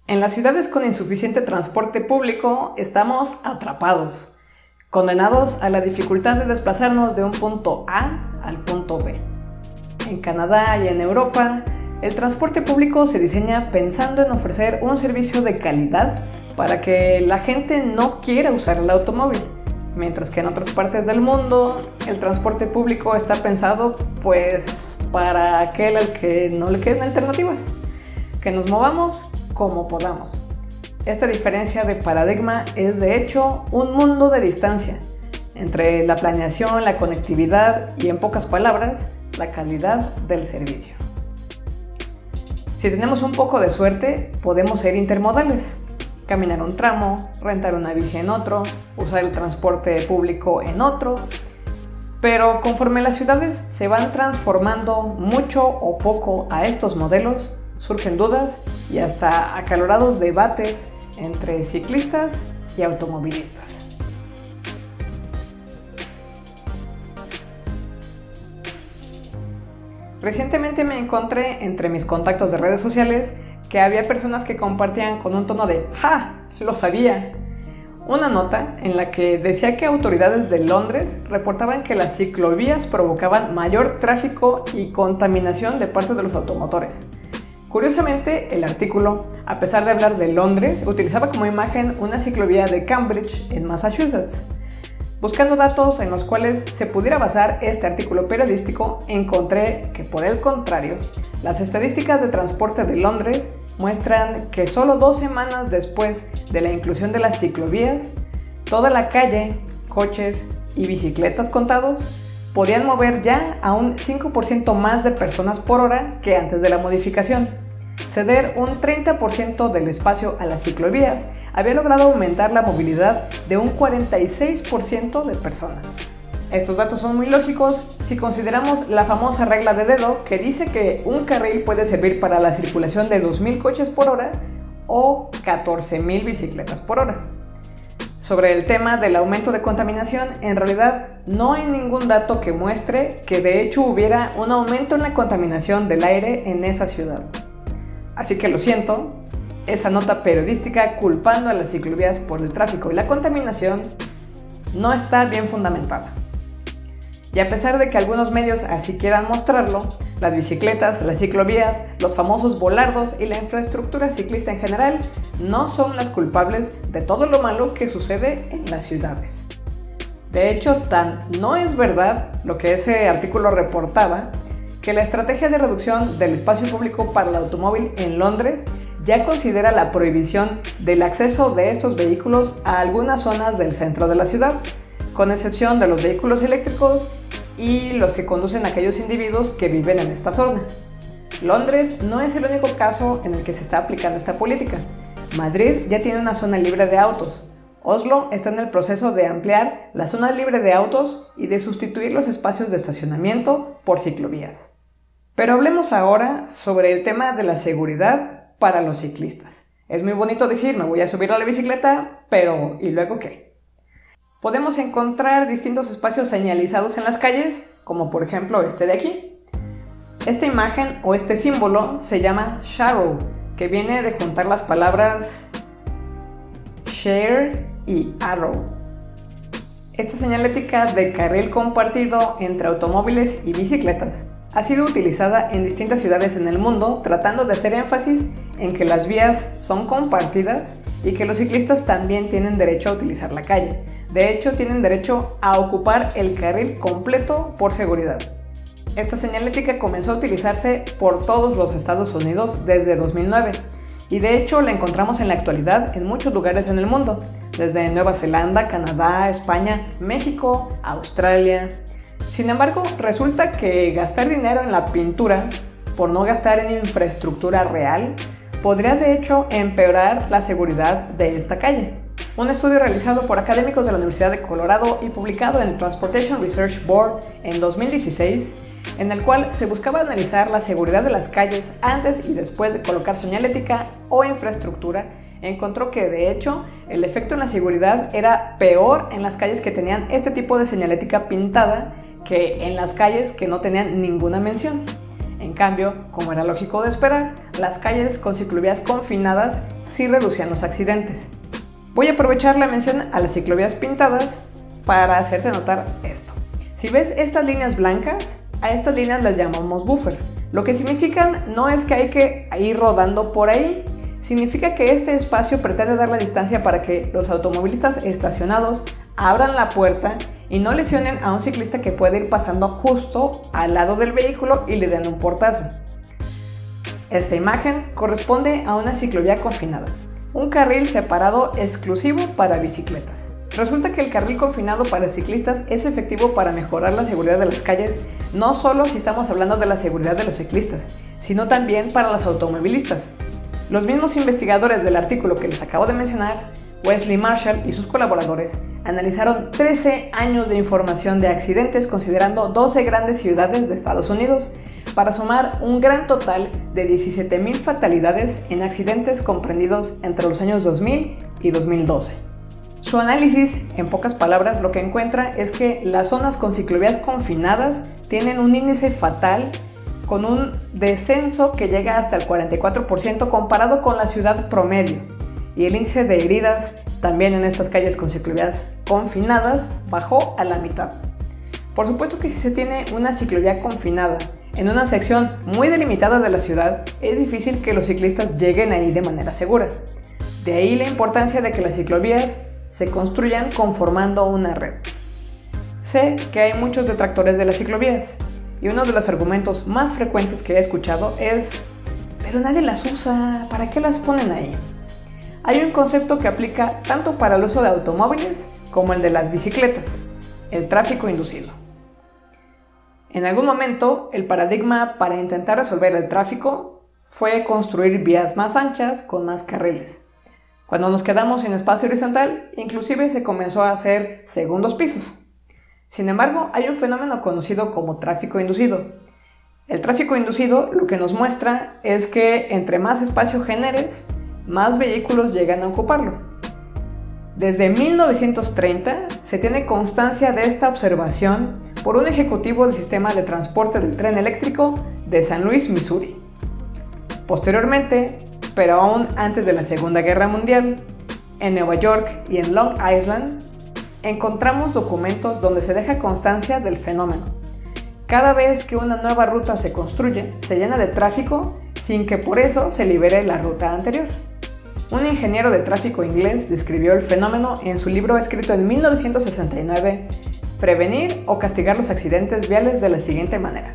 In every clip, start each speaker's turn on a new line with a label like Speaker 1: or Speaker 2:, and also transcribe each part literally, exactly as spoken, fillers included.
Speaker 1: En las ciudades con insuficiente transporte público estamos atrapados, condenados a la dificultad de desplazarnos de un punto A al punto B. En Canadá y en Europa, el transporte público se diseña pensando en ofrecer un servicio de calidad para que la gente no quiera usar el automóvil, mientras que en otras partes del mundo el transporte público está pensado pues para aquel al que no le queden alternativas, que nos movamos como podamos. Esta diferencia de paradigma es de hecho un mundo de distancia entre la planeación, la conectividad y, en pocas palabras, la calidad del servicio. Si tenemos un poco de suerte, podemos ser intermodales, caminar un tramo, rentar una bici en otro, usar el transporte público en otro, pero conforme las ciudades se van transformando mucho o poco a estos modelos, surgen dudas y hasta acalorados debates entre ciclistas y automovilistas. Recientemente me encontré entre mis contactos de redes sociales que había personas que compartían con un tono de ¡ja! ¡Lo sabía! Una nota en la que decía que autoridades de Londres reportaban que las ciclovías provocaban mayor tráfico y contaminación de parte de los automotores. Curiosamente, el artículo, a pesar de hablar de Londres, utilizaba como imagen una ciclovía de Cambridge, en Massachusetts. Buscando datos en los cuales se pudiera basar este artículo periodístico, encontré que, por el contrario, las estadísticas de transporte de Londres muestran que solo dos semanas después de la inclusión de las ciclovías, toda la calle, coches y bicicletas contados podían mover ya a un cinco por ciento más de personas por hora que antes de la modificación. Ceder un treinta por ciento del espacio a las ciclovías había logrado aumentar la movilidad de un cuarenta y seis por ciento de personas. Estos datos son muy lógicos si consideramos la famosa regla de dedo que dice que un carril puede servir para la circulación de dos mil coches por hora o catorce mil bicicletas por hora. Sobre el tema del aumento de contaminación, en realidad no hay ningún dato que muestre que de hecho hubiera un aumento en la contaminación del aire en esa ciudad. Así que lo siento, esa nota periodística culpando a las ciclovías por el tráfico y la contaminación no está bien fundamentada. Y a pesar de que algunos medios así quieran mostrarlo, las bicicletas, las ciclovías, los famosos volardos y la infraestructura ciclista en general no son las culpables de todo lo malo que sucede en las ciudades. De hecho, tan no es verdad lo que ese artículo reportaba, que la estrategia de reducción del espacio público para el automóvil en Londres ya considera la prohibición del acceso de estos vehículos a algunas zonas del centro de la ciudad, con excepción de los vehículos eléctricos y los que conducen a aquellos individuos que viven en esta zona. Londres no es el único caso en el que se está aplicando esta política. Madrid ya tiene una zona libre de autos. Oslo está en el proceso de ampliar la zona libre de autos y de sustituir los espacios de estacionamiento por ciclovías. Pero hablemos ahora sobre el tema de la seguridad para los ciclistas. Es muy bonito decir, me voy a subir a la bicicleta, pero ¿y luego qué? Podemos encontrar distintos espacios señalizados en las calles, como por ejemplo este de aquí. Esta imagen o este símbolo se llama Sharrow, que viene de juntar las palabras share y arrow. Esta señalética de carril compartido entre automóviles y bicicletas ha sido utilizada en distintas ciudades en el mundo, tratando de hacer énfasis en que las vías son compartidas y que los ciclistas también tienen derecho a utilizar la calle. De hecho, tienen derecho a ocupar el carril completo por seguridad. Esta señalética comenzó a utilizarse por todos los Estados Unidos desde dos mil nueve y de hecho la encontramos en la actualidad en muchos lugares en el mundo, desde Nueva Zelanda, Canadá, España, México, Australia. Sin embargo, resulta que gastar dinero en la pintura, por no gastar en infraestructura real, podría de hecho empeorar la seguridad de esta calle. Un estudio realizado por académicos de la Universidad de Colorado y publicado en Transportation Research Board en dos mil dieciséis, en el cual se buscaba analizar la seguridad de las calles antes y después de colocar señalética o infraestructura, encontró que de hecho el efecto en la seguridad era peor en las calles que tenían este tipo de señalética pintada que en las calles que no tenían ninguna mención. En En cambio, como era lógico de esperar, las calles con ciclovías confinadas sí reducían los accidentes. Voy a aprovechar la mención a las ciclovías pintadas para hacerte notar esto. Si ves estas líneas blancas, a estas líneas las llamamos buffer. Lo que significan no es que hay que ir rodando por ahí, significa que este espacio pretende dar la distancia para que los automovilistas estacionados abran la puerta y no lesionen a un ciclista que puede ir pasando justo al lado del vehículo y le den un portazo. Esta imagen corresponde a una ciclovía confinada, un carril separado exclusivo para bicicletas. Resulta que el carril confinado para ciclistas es efectivo para mejorar la seguridad de las calles, no solo si estamos hablando de la seguridad de los ciclistas, sino también para los automovilistas. Los mismos investigadores del artículo que les acabo de mencionar, Wesley Marshall y sus colaboradores, analizaron trece años de información de accidentes considerando doce grandes ciudades de Estados Unidos para sumar un gran total de diecisiete mil fatalidades en accidentes comprendidos entre los años dos mil y dos mil doce. Su análisis, en pocas palabras, lo que encuentra es que las zonas con ciclovías confinadas tienen un índice fatal con un descenso que llega hasta el cuarenta y cuatro por ciento comparado con la ciudad promedio, y el índice de heridas también en estas calles con ciclovías confinadas bajó a la mitad. Por supuesto que si se tiene una ciclovía confinada en una sección muy delimitada de la ciudad, es difícil que los ciclistas lleguen ahí de manera segura. De ahí la importancia de que las ciclovías se construyan conformando una red. Sé que hay muchos detractores de las ciclovías y uno de los argumentos más frecuentes que he escuchado es: pero nadie las usa, ¿para qué las ponen ahí? Hay un concepto que aplica tanto para el uso de automóviles como el de las bicicletas: el tráfico inducido. En algún momento, el paradigma para intentar resolver el tráfico fue construir vías más anchas con más carriles. Cuando nos quedamos sin espacio horizontal, inclusive se comenzó a hacer segundos pisos. Sin embargo, hay un fenómeno conocido como tráfico inducido. El tráfico inducido lo que nos muestra es que entre más espacio generes, más vehículos llegan a ocuparlo. Desde mil novecientos treinta se tiene constancia de esta observación por un ejecutivo del sistema de transporte del tren eléctrico de San Luis, Missouri. Posteriormente, pero aún antes de la Segunda Guerra Mundial, en Nueva York y en Long Island, encontramos documentos donde se deja constancia del fenómeno. Cada vez que una nueva ruta se construye, se llena de tráfico sin que por eso se libere la ruta anterior. Un ingeniero de tráfico inglés describió el fenómeno en su libro escrito en mil novecientos sesenta y nueve, Prevenir o castigar los accidentes viales, de la siguiente manera: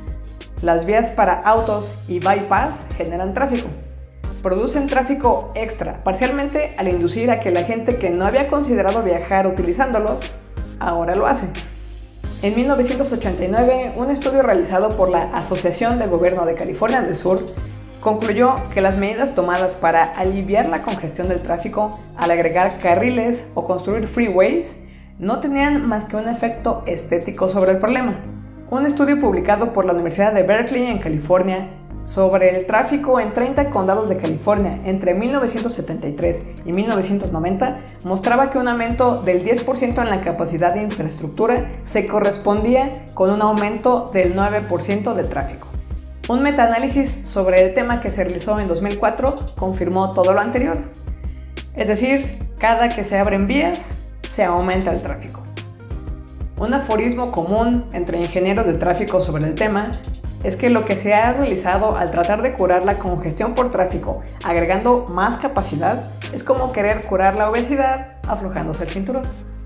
Speaker 1: las vías para autos y bypass generan tráfico. Producen tráfico extra, parcialmente al inducir a que la gente que no había considerado viajar utilizándolos, ahora lo hace. En mil novecientos ochenta y nueve, un estudio realizado por la Asociación de Gobierno de California del Sur concluyó que las medidas tomadas para aliviar la congestión del tráfico al agregar carriles o construir freeways no tenían más que un efecto estético sobre el problema. Un estudio publicado por la Universidad de Berkeley en California sobre el tráfico en treinta condados de California entre mil novecientos setenta y tres y mil novecientos noventa mostraba que un aumento del diez por ciento en la capacidad de infraestructura se correspondía con un aumento del nueve por ciento de tráfico. Un metaanálisis sobre el tema que se realizó en dos mil cuatro confirmó todo lo anterior. Es decir, cada que se abren vías, se aumenta el tráfico. Un aforismo común entre ingenieros de tráfico sobre el tema es que lo que se ha realizado al tratar de curar la congestión por tráfico agregando más capacidad es como querer curar la obesidad aflojándose el cinturón.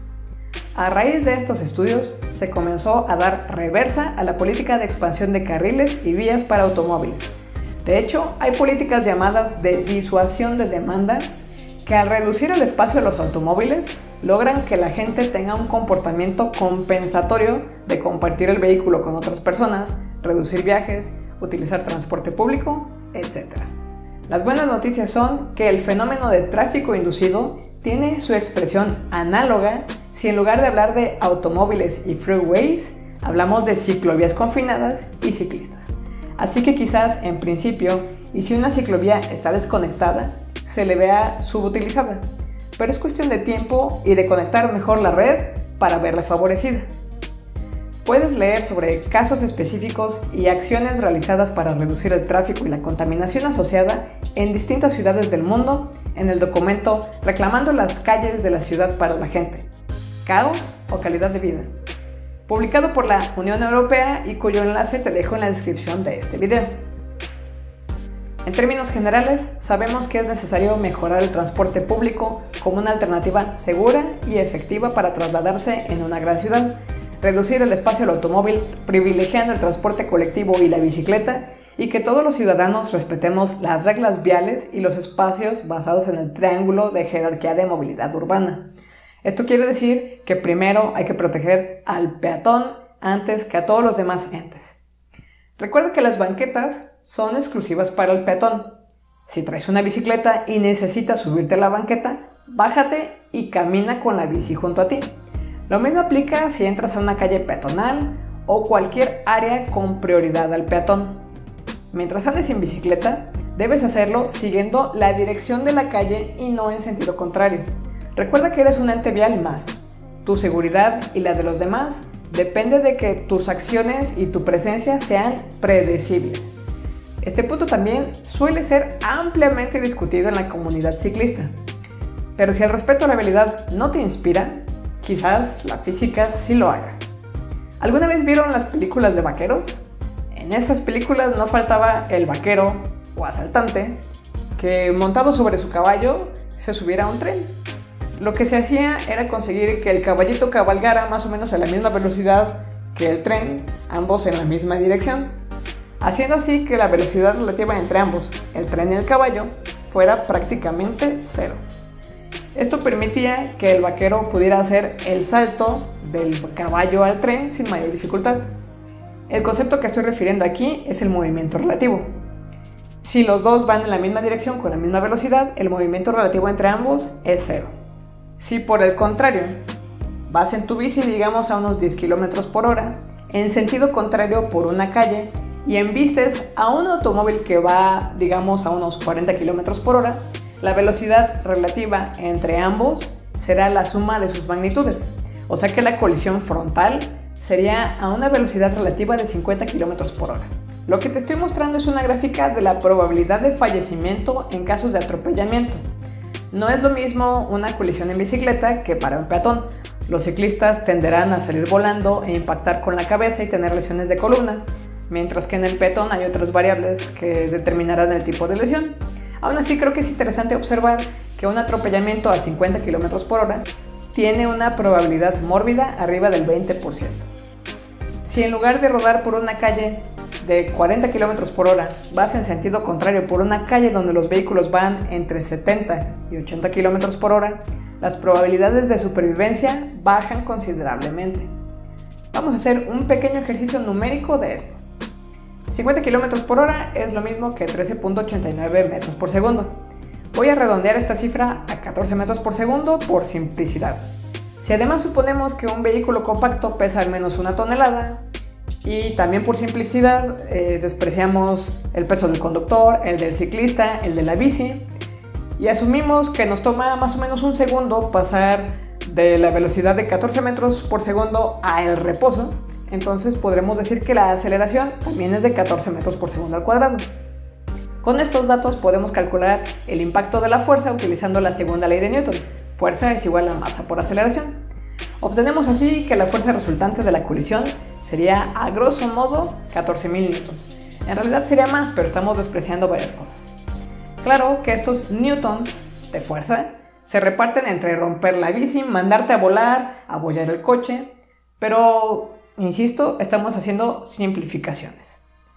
Speaker 1: A raíz de estos estudios se comenzó a dar reversa a la política de expansión de carriles y vías para automóviles. De hecho, hay políticas llamadas de disuasión de demanda que al reducir el espacio de los automóviles logran que la gente tenga un comportamiento compensatorio de compartir el vehículo con otras personas, reducir viajes, utilizar transporte público, etcétera. Las buenas noticias son que el fenómeno de tráfico inducido tiene su expresión análoga si en lugar de hablar de automóviles y freeways, hablamos de ciclovías confinadas y ciclistas. Así que quizás en principio, y si una ciclovía está desconectada, se le vea subutilizada, pero es cuestión de tiempo y de conectar mejor la red para verla favorecida. Puedes leer sobre casos específicos y acciones realizadas para reducir el tráfico y la contaminación asociada en distintas ciudades del mundo en el documento Reclamando las calles de la ciudad para la gente, caos o calidad de vida, publicado por la Unión Europea y cuyo enlace te dejo en la descripción de este video. En términos generales, sabemos que es necesario mejorar el transporte público como una alternativa segura y efectiva para trasladarse en una gran ciudad, reducir el espacio del automóvil, privilegiando el transporte colectivo y la bicicleta, y que todos los ciudadanos respetemos las reglas viales y los espacios basados en el triángulo de jerarquía de movilidad urbana. Esto quiere decir que primero hay que proteger al peatón antes que a todos los demás entes. Recuerda que las banquetas son exclusivas para el peatón. Si traes una bicicleta y necesitas subirte a la banqueta, bájate y camina con la bici junto a ti. Lo mismo aplica si entras a una calle peatonal o cualquier área con prioridad al peatón. Mientras andes en bicicleta, debes hacerlo siguiendo la dirección de la calle y no en sentido contrario. Recuerda que eres un ente vial más. Tu seguridad y la de los demás depende de que tus acciones y tu presencia sean predecibles. Este punto también suele ser ampliamente discutido en la comunidad ciclista. Pero si el respeto a la vialidad no te inspira, quizás la física sí lo haga. ¿Alguna vez vieron las películas de vaqueros? En esas películas no faltaba el vaquero o asaltante que, montado sobre su caballo, se subiera a un tren. Lo que se hacía era conseguir que el caballito cabalgara más o menos a la misma velocidad que el tren, ambos en la misma dirección, haciendo así que la velocidad relativa entre ambos, el tren y el caballo, fuera prácticamente cero. Esto permitía que el vaquero pudiera hacer el salto del caballo al tren sin mayor dificultad. El concepto que estoy refiriendo aquí es el movimiento relativo. Si los dos van en la misma dirección con la misma velocidad, el movimiento relativo entre ambos es cero. Si por el contrario vas en tu bici, digamos a unos diez kilómetros por hora, en sentido contrario por una calle y embistes a un automóvil que va, digamos, a unos cuarenta kilómetros por hora, la velocidad relativa entre ambos será la suma de sus magnitudes, o sea que la colisión frontal sería a una velocidad relativa de cincuenta kilómetros por hora. Lo que te estoy mostrando es una gráfica de la probabilidad de fallecimiento en casos de atropellamiento. No es lo mismo una colisión en bicicleta que para un peatón. Los ciclistas tenderán a salir volando e impactar con la cabeza y tener lesiones de columna, mientras que en el peatón hay otras variables que determinarán el tipo de lesión. Aún así, creo que es interesante observar que un atropellamiento a cincuenta kilómetros por hora tiene una probabilidad mórbida arriba del veinte por ciento. Si en lugar de rodar por una calle de cuarenta kilómetros por hora vas en sentido contrario por una calle donde los vehículos van entre setenta y ochenta kilómetros por hora, las probabilidades de supervivencia bajan considerablemente. Vamos a hacer un pequeño ejercicio numérico de esto. cincuenta kilómetros por hora es lo mismo que trece punto ochenta y nueve metros por segundo. Voy a redondear esta cifra a catorce metros por segundo por simplicidad. Si además suponemos que un vehículo compacto pesa al menos una tonelada, y también por simplicidad eh, despreciamos el peso del conductor, el del ciclista, el de la bici, y asumimos que nos toma más o menos un segundo pasar de la velocidad de catorce metros por segundo a el reposo, entonces podremos decir que la aceleración también es de catorce metros por segundo al cuadrado. Con estos datos podemos calcular el impacto de la fuerza utilizando la segunda ley de Newton. Fuerza es igual a masa por aceleración. Obtenemos así que la fuerza resultante de la colisión sería a grosso modo catorce mil newtons. En realidad sería más, pero estamos despreciando varias cosas. Claro que estos newtons de fuerza se reparten entre romper la bici, mandarte a volar, abollar el coche, pero, insisto, estamos haciendo simplificaciones.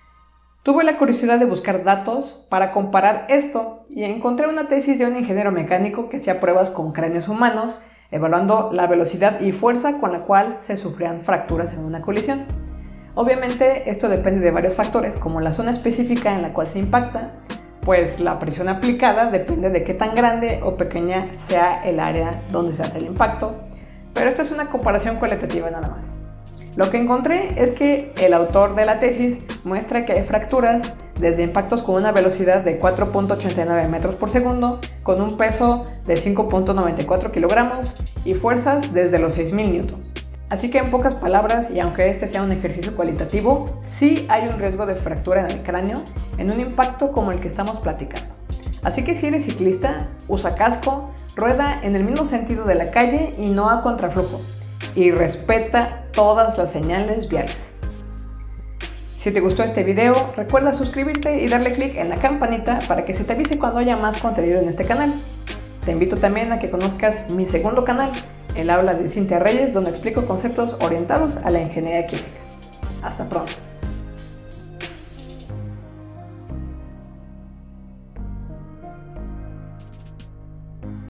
Speaker 1: Tuve la curiosidad de buscar datos para comparar esto y encontré una tesis de un ingeniero mecánico que hacía pruebas con cráneos humanos, evaluando la velocidad y fuerza con la cual se sufrían fracturas en una colisión. Obviamente esto depende de varios factores, como la zona específica en la cual se impacta, pues la presión aplicada depende de qué tan grande o pequeña sea el área donde se hace el impacto, pero esta es una comparación cualitativa nada más. Lo que encontré es que el autor de la tesis muestra que hay fracturas desde impactos con una velocidad de cuatro punto ochenta y nueve metros por segundo, con un peso de cinco punto noventa y cuatro kilogramos y fuerzas desde los seis mil newtons. Así que en pocas palabras, y aunque este sea un ejercicio cualitativo, sí hay un riesgo de fractura en el cráneo en un impacto como el que estamos platicando. Así que si eres ciclista, usa casco, rueda en el mismo sentido de la calle y no a contraflujo, y respeta todas las señales viales. Si te gustó este video, recuerda suscribirte y darle clic en la campanita para que se te avise cuando haya más contenido en este canal. Te invito también a que conozcas mi segundo canal, El Aula de Cintia Reyes, donde explico conceptos orientados a la ingeniería química. Hasta pronto.